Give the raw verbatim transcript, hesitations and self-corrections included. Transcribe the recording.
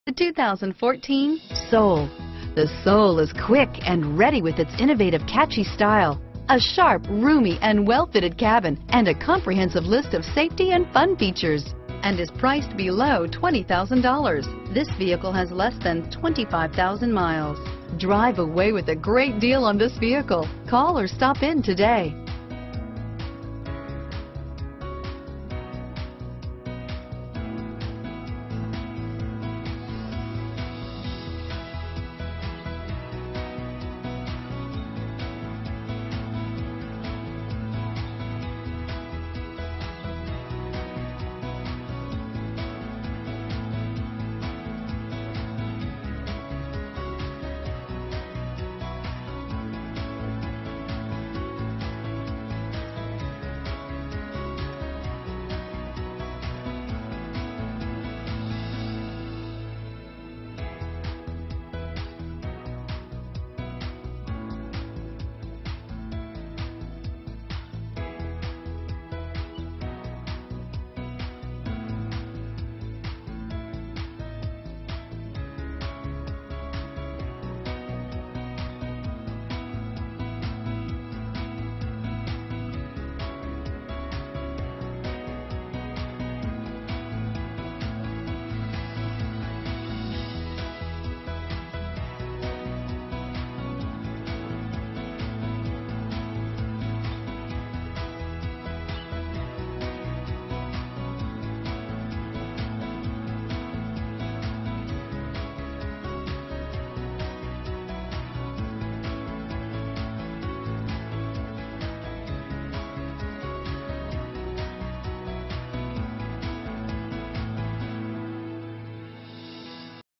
The two thousand fourteen Soul. The Soul is quick and ready with its innovative, catchy style, a sharp, roomy, and well-fitted cabin, and a comprehensive list of safety and fun features, and is priced below twenty thousand dollars. This vehicle has less than twenty-five thousand miles. Drive away with a great deal on this vehicle. Call or stop in today.